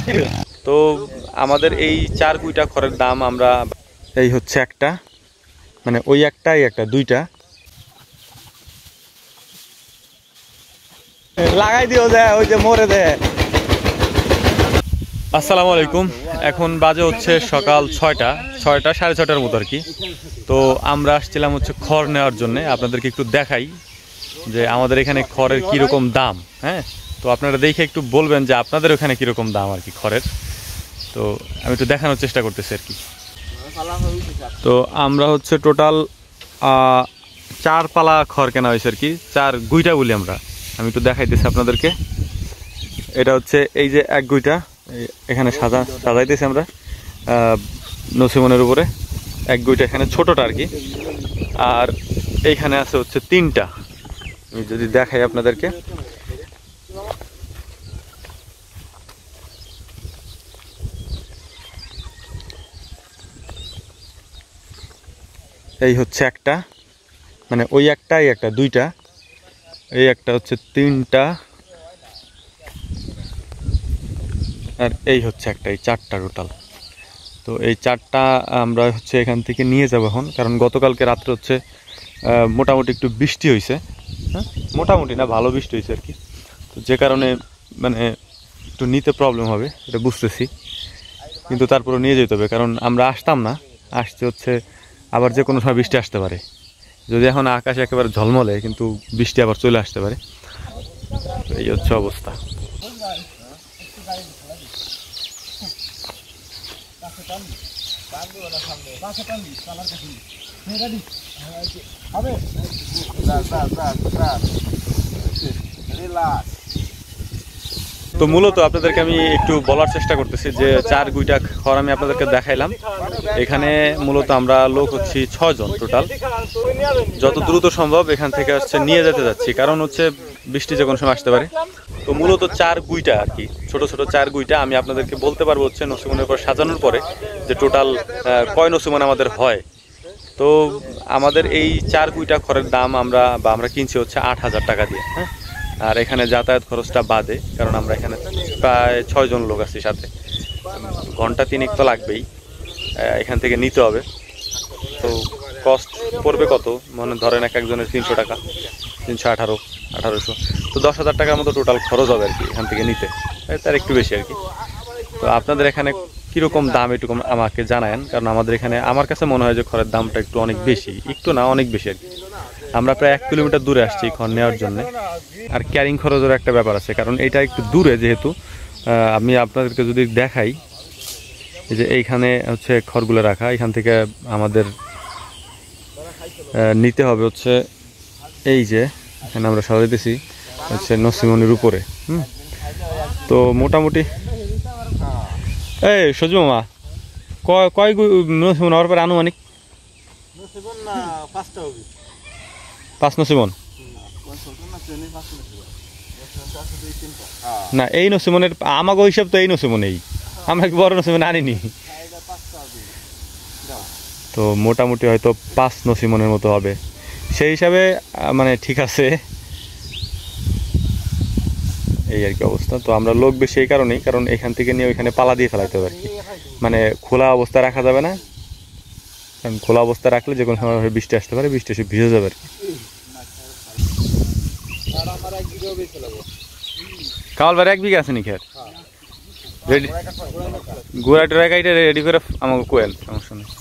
তো আমাদের এই 4 কুইটা খড়ের দাম আমরা এই হচ্ছে একটা, মানে ওই একটাই একটা দুইটা লাগাই দিও যায় ওই যে মরে দেয়। আসসালামু আলাইকুম, এখন বাজে হচ্ছে সকাল 6টা 6:30 মতো আর কি। তো আমরা আসছিলাম হচ্ছে খড় নেওয়ার জন্য, আপনাদেরকে একটু দেখাই যে আমাদের এখানে খড়ের কীরকম দাম। হ্যাঁ, তো আপনারা দেখে একটু বলবেন যে আপনাদের ওখানে কীরকম দাম আর কি খড়ের। তো আমি একটু দেখানোর চেষ্টা করতেছি আর কি। তো আমরা হচ্ছে টোটাল 4 পালা খড় কেনা হয়েছে আর কি, 4 গুইটা বলি আমরা। আমি একটু দেখাইতেছি আপনাদেরকে। এটা হচ্ছে এই যে 1 গুইটা এখানে সাজাইতেছি আমরা নসিমনের উপরে। 1 গুইটা এখানে ছোটটা আর কি, আর এইখানে আছে হচ্ছে 3টা। আমি যদি দেখাই আপনাদেরকে, এই হচ্ছে একটা, মানে ওই একটাই একটা দুইটা, এই একটা হচ্ছে 3টা, আর এই হচ্ছে একটা, এই 4টা টোটাল। তো এই 4টা আমরা হচ্ছে এখান থেকে নিয়ে যাবো এখন, কারণ গতকালকে রাত্রে হচ্ছে মোটামুটি একটু বৃষ্টি হয়েছে। হ্যাঁ, মোটামুটি না, ভালো বৃষ্টি হয়েছে আর কি। তো যে কারণে মানে একটু নিতে প্রবলেম হবে এটা বুঝতেছি, কিন্তু তারপরে নিয়ে যেতে হবে, কারণ আমরা আসতাম না, আসতে হচ্ছে আবার যে কোনো সময় বৃষ্টি আসতে পারে। যদি এখন আকাশ একেবারে ঝলমলে, কিন্তু বৃষ্টি আবার চলে আসতে পারে। এই হচ্ছে অবস্থা। তো মূলত আপনাদেরকে আমি একটু বলার চেষ্টা করতেছি যে 4 গুইটা খড় আমি আপনাদেরকে দেখাইলাম। এখানে মূলত আমরা লোক হচ্ছি 6 জন টোটাল। যত দ্রুত সম্ভব এখান থেকে হচ্ছে নিয়ে যেতে যাচ্ছি, কারণ হচ্ছে বৃষ্টি যে কোনো সময় আসতে পারে। তো মূলত 4 গুইটা আর কি, ছোট ছোট 4 গুইটা। আমি আপনাদেরকে বলতে পারবো হচ্ছে নসিমনের পর সাজানোর পরে যে টোটাল কয় নসিমন আমাদের হয়। তো আমাদের এই 4 গুইটা খড়ের দাম আমরা কিনছি হচ্ছে 8,000 টাকা দিয়ে। হ্যাঁ, আর এখানে যাতায়াত খরচটা বাদে, কারণ আমরা এখানে প্রায় 6 জন লোক আছি সাথে, ঘন্টা 3 তো লাগবেই এখান থেকে নিতে হবে। তো কস্ট পড়বে কত, মনে ধরেন এক একজনের 300 টাকা, 318, 1800, তো 10,000 টাকার মতো টোটাল খরচ হবে আর কি এখান থেকে নিতে, তার একটু বেশি আর কি। তো আপনাদের এখানে কীরকম দাম একটু আমাকে জানায়েন, কারণ আমাদের এখানে আমার কাছে মনে হয় যে খড়ের দামটা একটু অনেক বেশি, একটু না অনেক বেশি আর কি। আমরা প্রায় 1 কিলোমিটার দূরে আসছি খড় নেওয়ার জন্য, আর ক্যারিং খরচের একটা ব্যাপার আছে, কারণ এটা একটু দূরে যেহেতু। আমি আপনাদেরকে যদি দেখাই, এই যে এইখানে হচ্ছে খড়গুলো রাখা, এখান থেকে আমাদের নিতে হবে হচ্ছে এই যে এখানে আমরা সাজাইতেছি হচ্ছে নসিমনির উপরে। তো মোটামুটি এই সজু মামা কয় নসিমন হওয়ার পরে আনুমানিক 5 নসিমন না? এই নসিমনের আমাকে হিসাব তো এই নসিমনেই, আমরা কি বড় নসিমন আনিনি। তো মোটামুটি হয়তো 5 নসিমনের মতো হবে, সেই হিসাবে মানে ঠিক আছে, এই আর কি অবস্থা। তো আমরা লোক বেশি এই কারণেই, কারণ এখান থেকে নিয়ে ওইখানে পালা দিয়ে ফেলাইতে হবে আর কি, মানে খোলা অবস্থায় রাখা যাবে না, কারণ খোলা অবস্থায় রাখলে যে কোনো সময় বৃষ্টি আসতে পারে, বৃষ্টি এসে ভিজে যাবে আর কি। কামাল ভাই 1 বিঘা আছে নি খের রেডি, গোড়া টোড়া কাইটা রেডি করে আমাকে কোয়েল, সমস্যা নেই।